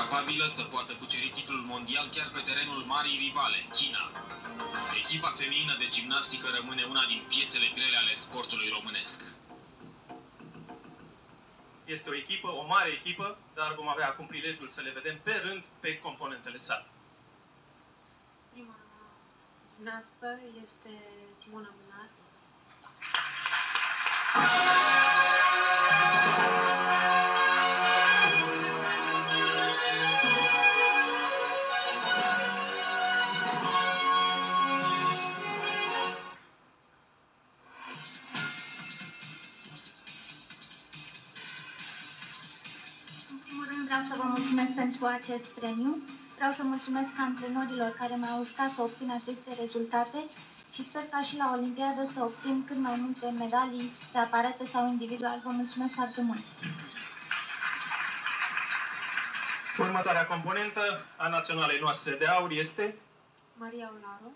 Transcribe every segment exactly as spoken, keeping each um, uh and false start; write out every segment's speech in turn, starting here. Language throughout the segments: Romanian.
capabilă să poată cuceri titlul mondial chiar pe terenul marii rivale, China. Echipa feminină de gimnastică rămâne una din piesele grele ale sportului românesc. Este o echipă, o mare echipă, dar vom avea acum prilejul să le vedem pe rând pe componentele sale. Prima gimnastă este Simona Bunar. Vreau să vă mulțumesc pentru acest premiu. Vreau să mulțumesc antrenorilor care m-au ajutat să obțin aceste rezultate și sper ca și la Olimpiadă să obțin cât mai multe medalii pe aparate sau individual. Vă mulțumesc foarte mult! Următoarea componentă a naționalei noastre de aur este Maria Olaru.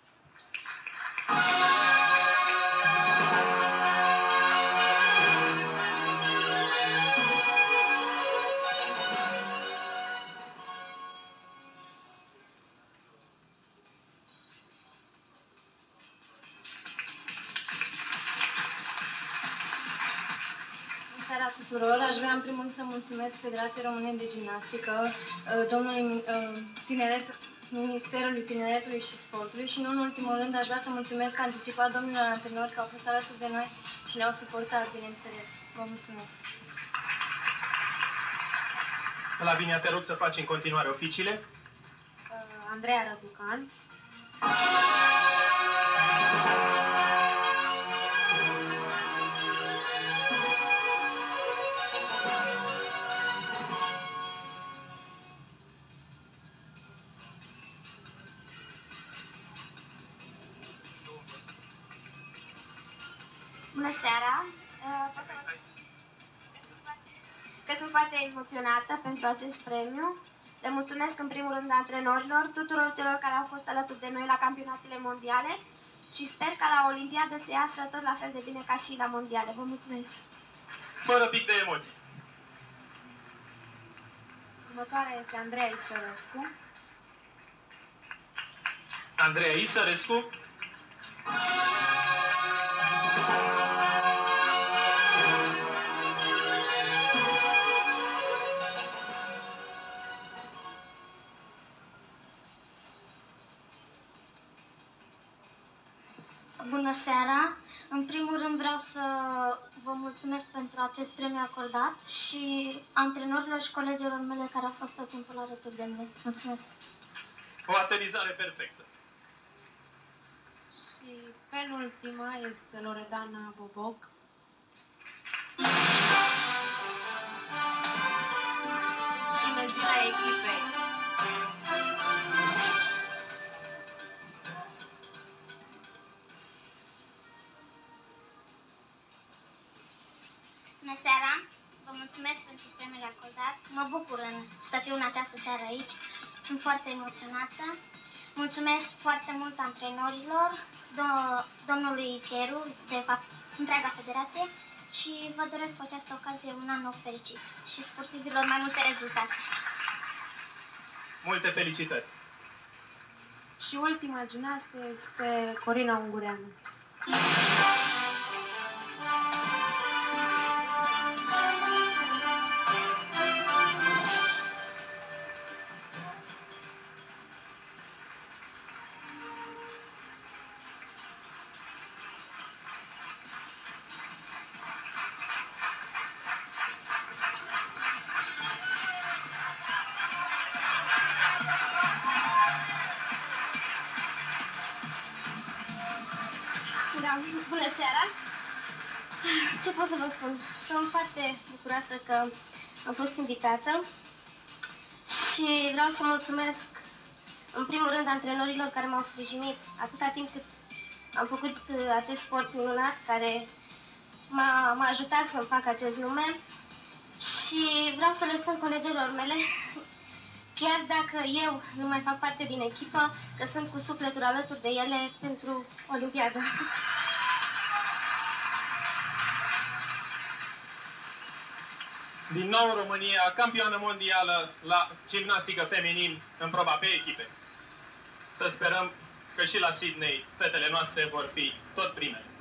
Bună seara tuturor! Aș vrea în primul rând să mulțumesc Federației Române de Gimnastică, domnului tineret, Ministerului Tineretului și Sportului și, nu în ultimul rând, aș vrea să mulțumesc anticipat domnilor antrenori că au fost alături de noi și ne-au suportat, bineînțeles. Vă mulțumesc! Lavinia, te rog să faci în continuare oficiile. Andreea Răducan. Bună seara! Că sunt foarte emoționată pentru acest premiu. Le mulțumesc în primul rând antrenorilor, tuturor celor care au fost alături de noi la campionatele mondiale și sper ca la Olimpiadă să iasă tot la fel de bine ca și la mondiale. Vă mulțumesc! Fără pic de emoții. Următoarea este Andreea Isărescu. Andreea Isărescu. Bună seara! În primul rând vreau să vă mulțumesc pentru acest premiu acordat și antrenorilor și colegilor mele care au fost tot timpul alături de mine. Mulțumesc! O aterizare perfectă. Și penultima este Loredana Boboc. Și înălțimea echipei. Bună seara! Vă mulțumesc pentru premiul acordat. Mă bucur să fiu în această seară aici. Sunt foarte emoționată. Mulțumesc foarte mult antrenorilor, do domnului Fieru, de fapt întreaga federație și vă doresc cu această ocazie un an nou fericit și sportivilor mai multe rezultate. Multe felicitări! Și ultima gimnastă este Corina Ungureanu. Bună seara! Ce pot să vă spun? Sunt foarte bucuroasă că am fost invitată și vreau să mulțumesc în primul rând antrenorilor care m-au sprijinit atâta timp cât am făcut acest sport minunat care m-a ajutat să-mi fac acest nume și vreau să le spun colegilor mele, chiar dacă eu nu mai fac parte din echipă, că sunt cu sufletul alături de ele pentru Olimpiadă. Din nou România, campioană mondială la gimnastică feminin în proba pe echipe. Să sperăm că și la Sydney fetele noastre vor fi tot primele.